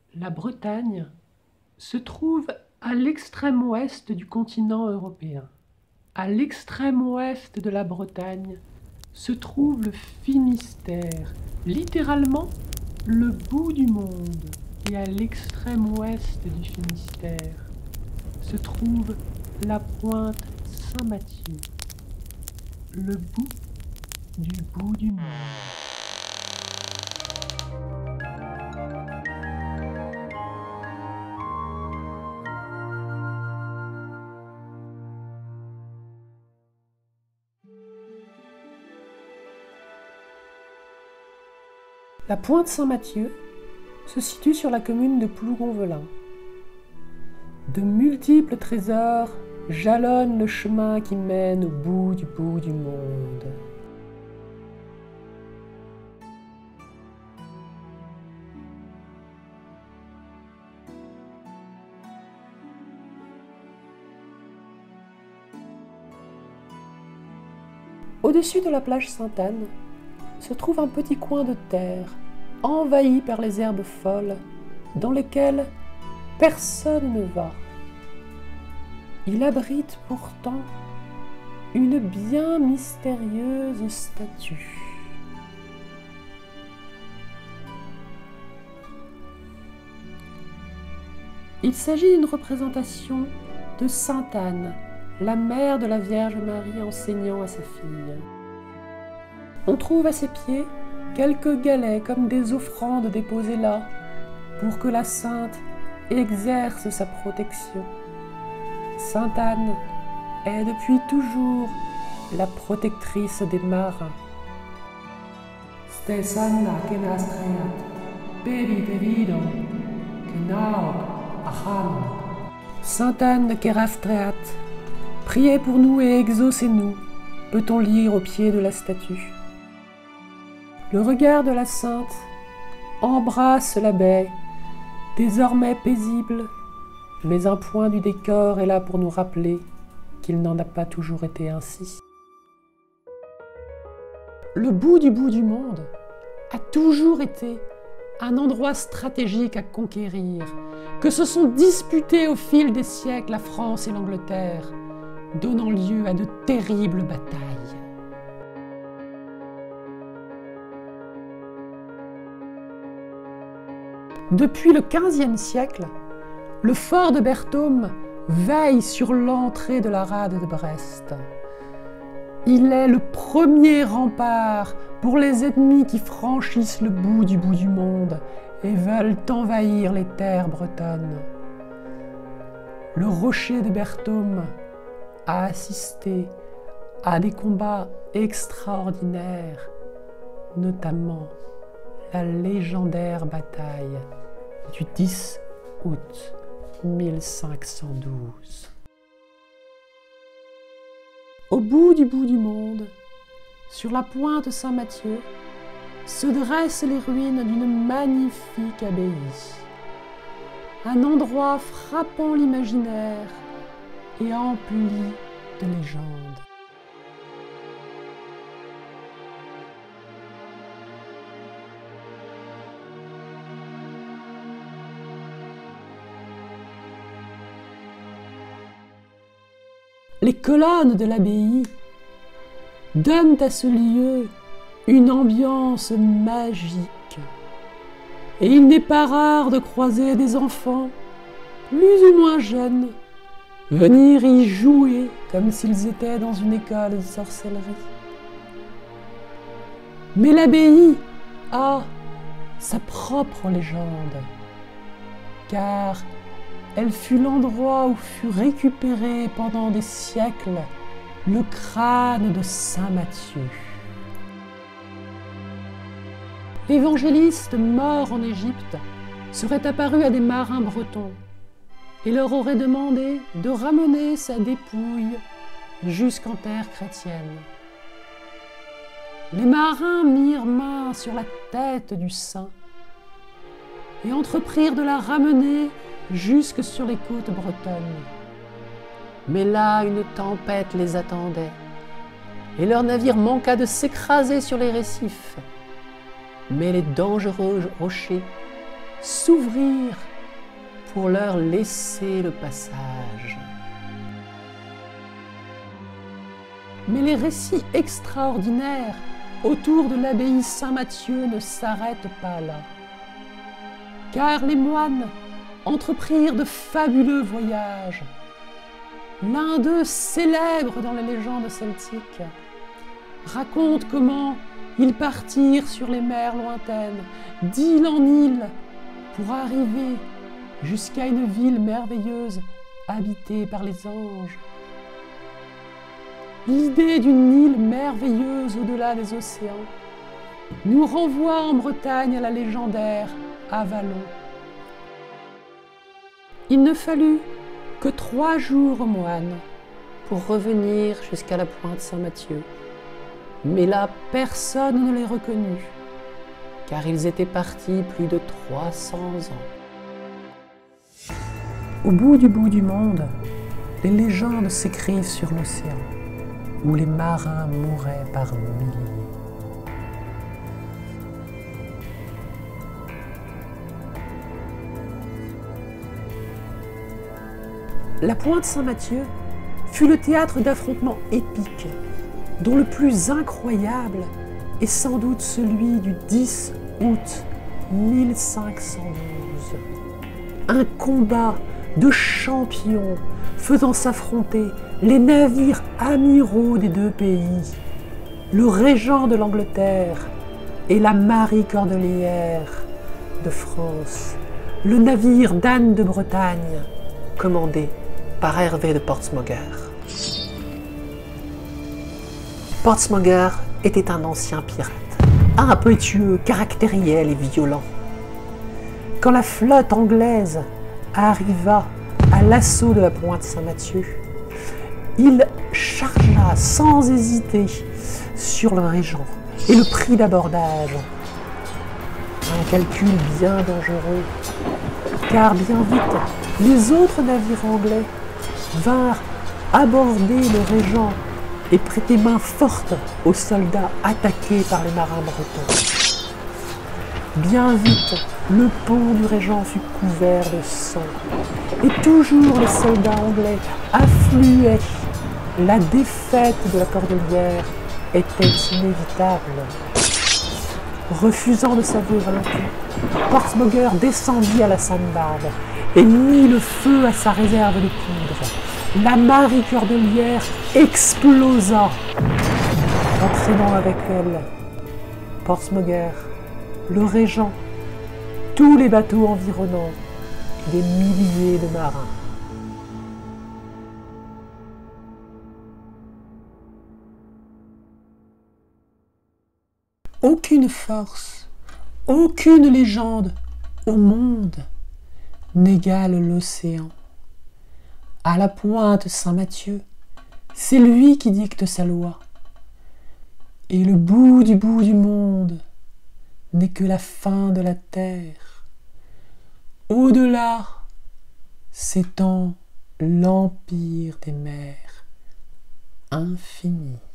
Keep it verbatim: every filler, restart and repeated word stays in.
La Bretagne se trouve à l'extrême ouest du continent européen. À l'extrême ouest de la Bretagne se trouve le Finistère, littéralement le bout du monde. Et à l'extrême ouest du Finistère se trouve la pointe Saint-Mathieu, le bout du bout du monde. La pointe Saint-Mathieu se situe sur la commune de Plougonvelin. De multiples trésors jalonnent le chemin qui mène au bout du bout du monde. Au-dessus de la plage Sainte-Anne se trouve un petit coin de terre envahi par les herbes folles dans lesquelles personne ne va. Il abrite pourtant une bien mystérieuse statue. Il s'agit d'une représentation de Sainte Anne, la mère de la Vierge Marie enseignant à sa fille. On trouve à ses pieds quelques galets comme des offrandes déposées là pour que la sainte exerce sa protection. Sainte Anne est depuis toujours la protectrice des marins. Stesana kenastreat, bebi bebido, kenao aham. Sainte Anne de Kérastréat, priez pour nous et exaucez-nous, peut-on lire au pied de la statue. Le regard de la sainte embrasse la baie, désormais paisible, mais un point du décor est là pour nous rappeler qu'il n'en a pas toujours été ainsi. Le bout du bout du monde a toujours été un endroit stratégique à conquérir, que se sont disputés au fil des siècles la France et l'Angleterre, donnant lieu à de terribles batailles. Depuis le quinzième siècle, le fort de Berthaume veille sur l'entrée de la rade de Brest. Il est le premier rempart pour les ennemis qui franchissent le bout du bout du monde et veulent envahir les terres bretonnes. Le rocher de Berthaume a assisté à des combats extraordinaires, notamment la légendaire bataille du dix août mille cinq cent douze. Au bout du bout du monde, sur la pointe Saint-Mathieu, se dressent les ruines d'une magnifique abbaye. Un endroit frappant l'imaginaire et empli de légendes. Les colonnes de l'abbaye donnent à ce lieu une ambiance magique. Et il n'est pas rare de croiser des enfants, plus ou moins jeunes, venir y jouer comme s'ils étaient dans une école de sorcellerie. Mais l'abbaye a sa propre légende, car elle fut l'endroit où fut récupéré pendant des siècles le crâne de Saint Matthieu. L'évangéliste mort en Égypte serait apparu à des marins bretons et leur aurait demandé de ramener sa dépouille jusqu'en terre chrétienne. Les marins mirent main sur la tête du saint et entreprirent de la ramener jusque sur les côtes bretonnes. Mais là, une tempête les attendait, et leur navire manqua de s'écraser sur les récifs. Mais les dangereux rochers s'ouvrir pour leur laisser le passage. Mais les récits extraordinaires autour de l'abbaye Saint-Mathieu ne s'arrêtent pas là. Car les moines entreprirent de fabuleux voyages. L'un d'eux, célèbre dans les légendes celtiques, raconte comment ils partirent sur les mers lointaines, d'île en île, pour arriver jusqu'à une ville merveilleuse habitée par les anges. L'idée d'une île merveilleuse au-delà des océans nous renvoie en Bretagne à la légendaire Avalon. Il ne fallut que trois jours aux moines pour revenir jusqu'à la pointe Saint-Mathieu. Mais là, personne ne les reconnut, car ils étaient partis plus de trois cents ans. Au bout du bout du monde, les légendes s'écrivent sur l'océan, où les marins mouraient par milliers. La pointe Saint-Mathieu fut le théâtre d'affrontements épiques, dont le plus incroyable est sans doute celui du dix août mille cinq cent douze. Un combat de champions faisant s'affronter les navires amiraux des deux pays, le régent de l'Angleterre et la Marie Cordelière de France, le navire d'Anne de Bretagne, commandé par Hervé de Portsmouth. Portsmouth était un ancien pirate, impétueux, caractériel et violent. Quand la flotte anglaise arriva à l'assaut de la pointe Saint-Mathieu, il chargea sans hésiter sur le régent et le prit d'abordage. Un calcul bien dangereux, car bien vite, les autres navires anglais vinrent aborder le régent et prêter main forte aux soldats attaqués par les marins bretons. Bien vite, le pont du régent fut couvert de sang, et toujours les soldats anglais affluaient. La défaite de la Cordelière était inévitable. Refusant de s'avouer vaincu, Portsmouth descendit à la sandbarre et mit le feu à sa réserve de poudre. La Marie Cordelière explosa, entraînant avec elle Portsmouth, le régent, tous les bateaux environnants et des milliers de marins. Aucune force, aucune légende au monde n'égale l'océan. À la pointe Saint-Mathieu, c'est lui qui dicte sa loi. Et le bout du bout du monde n'est que la fin de la terre. Au-delà s'étend l'empire des mers infini.